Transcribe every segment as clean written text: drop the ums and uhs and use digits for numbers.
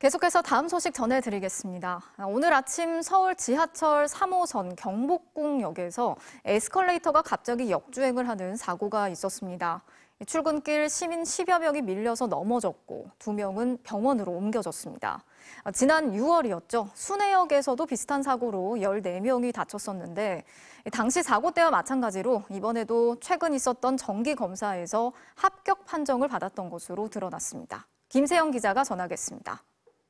계속해서 다음 소식 전해드리겠습니다. 오늘 아침 서울 지하철 3호선 경복궁역에서 에스컬레이터가 갑자기 역주행을 하는 사고가 있었습니다. 출근길 시민 10여 명이 밀려서 넘어졌고 2명은 병원으로 옮겨졌습니다. 지난 6월이었죠. 순회역에서도 비슷한 사고로 14명이 다쳤었는데 당시 사고 때와 마찬가지로 이번에도 최근 있었던 정기검사에서 합격 판정을 받았던 것으로 드러났습니다. 김세영 기자가 전하겠습니다.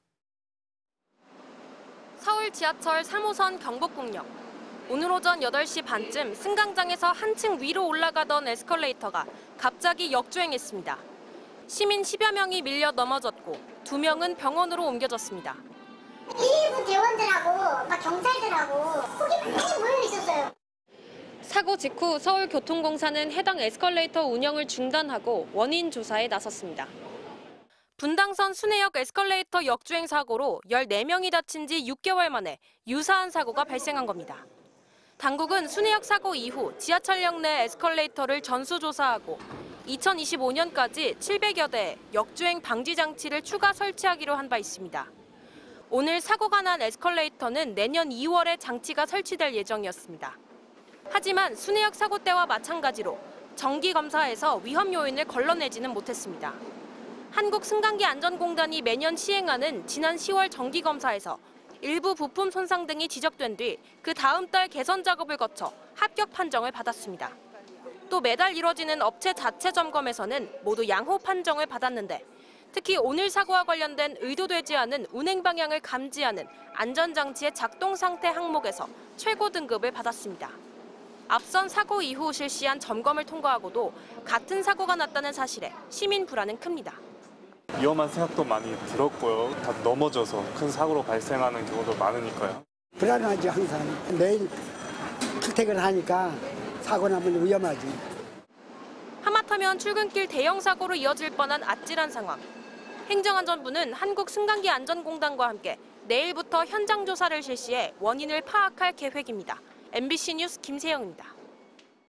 서울 지하철 3호선 경복궁역. 오늘 오전 8시 반쯤 승강장에서 한층 위로 올라가던 에스컬레이터가 갑자기 역주행했습니다. 시민 10여 명이 밀려 넘어졌고 2명은 병원으로 옮겨졌습니다. 일부 대원들하고 경찰들하고 거기 많이 모여 있었어요. 사고 직후 서울교통공사는 해당 에스컬레이터 운영을 중단하고 원인 조사에 나섰습니다. 분당선 순회역 에스컬레이터 역주행 사고로 14명이 다친 지 6개월 만에 유사한 사고가 발생한 겁니다. 당국은 순회역 사고 이후 지하철역 내 에스컬레이터를 전수조사하고 2025년까지 700여 대의 역주행 방지 장치를 추가 설치하기로 한 바 있습니다. 오늘 사고가 난 에스컬레이터는 내년 2월에 장치가 설치될 예정이었습니다. 하지만 순회역 사고 때와 마찬가지로 정기검사에서 위험 요인을 걸러내지는 못했습니다. 한국승강기안전공단이 매년 시행하는 지난 10월 정기검사에서 일부 부품 손상 등이 지적된 뒤 그 다음 달 개선 작업을 거쳐 합격 판정을 받았습니다. 또 매달 이뤄지는 업체 자체 점검에서는 모두 양호 판정을 받았는데 특히 오늘 사고와 관련된 의도되지 않은 운행 방향을 감지하는 안전장치의 작동 상태 항목에서 최고 등급을 받았습니다. 앞선 사고 이후 실시한 점검을 통과하고도 같은 사고가 났다는 사실에 시민 불안은 큽니다. 위험한 생각도 많이 들었고요. 다 넘어져서 큰 사고로 발생하는 경우도 많으니까요. 불안하지 항상. 매일 출퇴근을 하니까 사고 나면 위험하지. 하마터면 출근길 대형 사고로 이어질 뻔한 아찔한 상황. 행정안전부는 한국승강기안전공단과 함께 내일부터 현장 조사를 실시해 원인을 파악할 계획입니다. MBC 뉴스 김세영입니다.